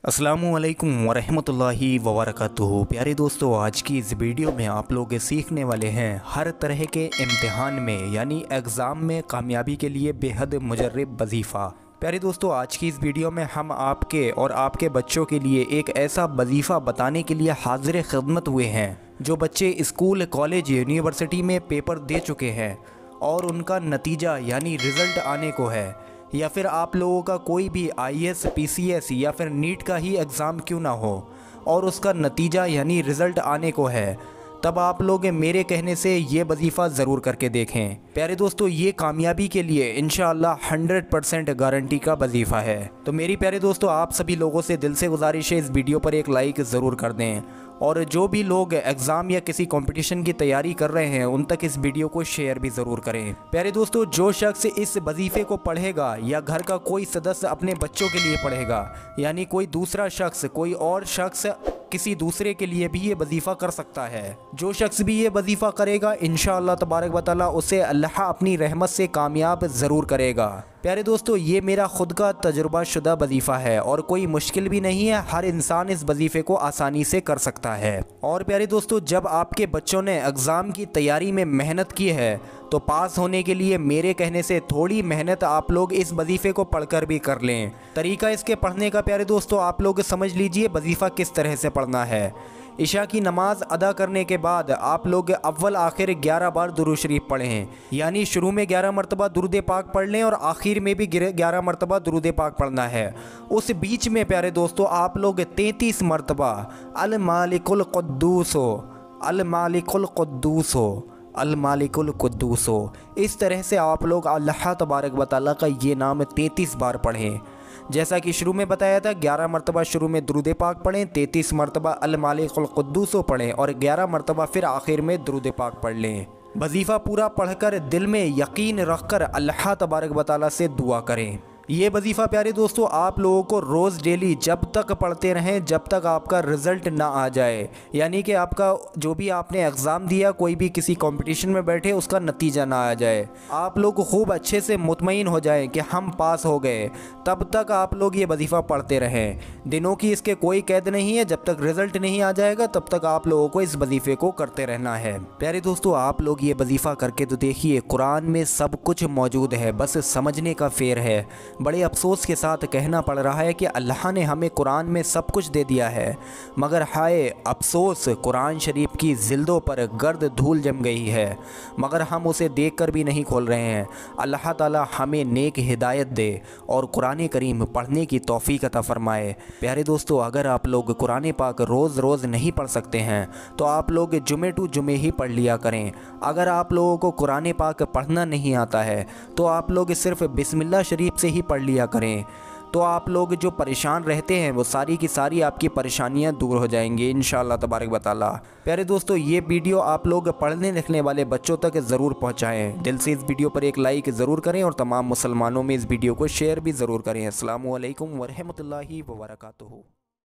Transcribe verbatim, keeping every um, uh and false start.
अस्सलामुअलैकुम वरहमतुल्लाहि वबरकातुहू। प्यारे दोस्तों, आज की इस वीडियो में आप लोग सीखने वाले हैं हर तरह के इम्तिहान में यानी एग्ज़ाम में कामयाबी के लिए बेहद मुजर्रब वजीफ़ा। प्यारे दोस्तों, आज की इस वीडियो में हम आपके और आपके बच्चों के लिए एक ऐसा वजीफ़ा बताने के लिए हाजिर खिदमत हुए हैं जो बच्चे स्कूल, कॉलेज, यूनिवर्सिटी में पेपर दे चुके हैं और उनका नतीजा यानी रिज़ल्ट आने को है, या फिर आप लोगों का कोई भी I A S, P C S या फिर नीट का ही एग्ज़ाम क्यों ना हो और उसका नतीजा यानी रिज़ल्ट आने को है, तब आप लोग मेरे कहने से ये वजीफ़ा ज़रूर करके देखें। प्यारे दोस्तों, ये कामयाबी के लिए इंशाअल्लाह हंड्रेड परसेंट गारंटी का वजीफ़ा है। तो मेरी प्यारे दोस्तों, आप सभी लोगों से दिल से गुजारिश है इस वीडियो पर एक लाइक ज़रूर कर दें, और जो भी लोग एग्ज़ाम या किसी कंपटीशन की तैयारी कर रहे हैं उन तक इस वीडियो को शेयर भी ज़रूर करें। प्यारे दोस्तों, जो शख्स इस वजीफ़े को पढ़ेगा या घर का कोई सदस्य अपने बच्चों के लिए पढ़ेगा, यानी कोई दूसरा शख्स, कोई और शख्स किसी दूसरे के लिए भी ये वजीफ़ा कर सकता है। जो शख्स भी ये वजीफ़ा करेगा इंशाअल्लाह तबारक व तआला उसे अल्लाह अपनी रहमत से कामयाब ज़रूर करेगा। प्यारे दोस्तों, ये मेरा ख़ुद का तजुर्बा शुदा वजीफ़ा है और कोई मुश्किल भी नहीं है, हर इंसान इस वजीफ़े को आसानी से कर सकता है। और प्यारे दोस्तों, जब आपके बच्चों ने एग्ज़ाम की तैयारी में मेहनत की है तो पास होने के लिए मेरे कहने से थोड़ी मेहनत आप लोग इस वजीफ़े को पढ़कर भी कर लें। तरीका इसके पढ़ने का प्यारे दोस्तों आप लोग समझ लीजिए वजीफ़ा किस तरह से पढ़ना है। इशा की नमाज अदा करने के बाद आप लोग अव्वल आखिर ग्यारह बार दुरूद शरीफ पढ़ें, यानी शुरू में ग्यारह मरतबा दुरूद पाक पढ़ लें और आखिर में भी ग्यारह मरतबा दुरूद पाक पढ़ना है। उस बीच में प्यारे दोस्तों आप लोग तैंतीस मरतबा अल मालिकुल कुद्दूसो अल मालिकुल कुद्दूसो अल मालिकुल कुद्दूसो, इस तरह से आप लोग अल्लाह तबारक व तआला का ये नाम तैंतीस बार पढ़ें। जैसा कि शुरू में बताया था, ग्यारह मरतबा शुरू में दुरूद पाक पढ़ें, तैंतीस मरतबा अल मालिकुल कुद्दूसो पढ़ें और ग्यारह मरतबा फिर आखिर में दुरूद पाक पढ़ लें। वजीफ़ा पूरा पढ़कर दिल में यकीन रखकर अल्लाह तबारक व तआला से दुआ करें। ये वजीफ़ा प्यारे दोस्तों आप लोगों को रोज़ डेली जब तक पढ़ते रहें जब तक आपका रिज़ल्ट ना आ जाए, यानी कि आपका जो भी आपने एग्ज़ाम दिया, कोई भी किसी कंपटीशन में बैठे, उसका नतीजा ना आ जाए। आप लोग खूब अच्छे से मुतमईन हो जाएं कि हम पास हो गए, तब तक आप लोग ये वजीफ़ा पढ़ते रहें। दिनों की इसके कोई कैद नहीं है, जब तक रिज़ल्ट नहीं आ जाएगा तब तक आप लोगों को इस वजीफ़े को करते रहना है। प्यारे दोस्तों, आप लोग ये वजीफ़ा करके तो देखिए, कुरान में सब कुछ मौजूद है, बस समझने का फेर है। बड़े अफसोस के साथ कहना पड़ रहा है कि अल्लाह ने हमें कुरान में सब कुछ दे दिया है, मगर हाय अफसोस कुरान शरीफ की जिल्दों पर गर्द धूल जम गई है, मगर हम उसे देखकर भी नहीं खोल रहे हैं। अल्लाह ताला हमें नेक हिदायत दे और कुरान करीम पढ़ने की तौफीक अता फरमाए। प्यारे दोस्तों, अगर आप लोग कुरान पाक रोज़ रोज़ नहीं पढ़ सकते हैं तो आप लोग जुमे टू जुमे ही पढ़ लिया करें। अगर आप लोगों को कुरान पाक पढ़ना नहीं आता है तो आप लोग सिर्फ बिस्मिल्लाह शरीफ से ही पढ़ लिया करें, तो आप लोग जो परेशान रहते हैं वो सारी की सारी आपकी परेशानियां दूर हो जाएंगी इंशाअल्लाह तबारक व तआला। प्यारे दोस्तों, ये वीडियो आप लोग पढ़ने लिखने वाले बच्चों तक ज़रूर पहुंचाएं। दिल से इस वीडियो पर एक लाइक ज़रूर करें और तमाम मुसलमानों में इस वीडियो को शेयर भी ज़रूर करें। अस्सलामु अलैकुम वरहमतुल्लाहि वबरकातुहू।